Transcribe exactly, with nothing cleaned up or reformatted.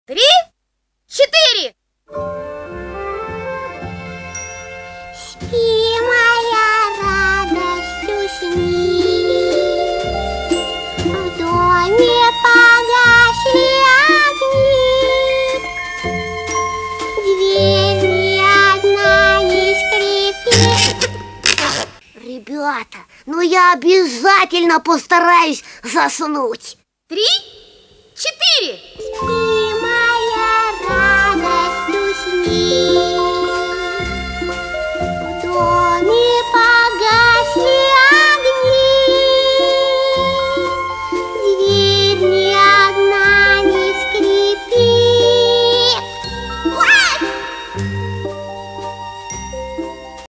три, четыре. Спи, моя радость, усни. В доме погасли огни. Дверь ни одна не скрипит. Ребята, ну я обязательно постараюсь заснуть. Три, четыре. Спи, моя радость, усни.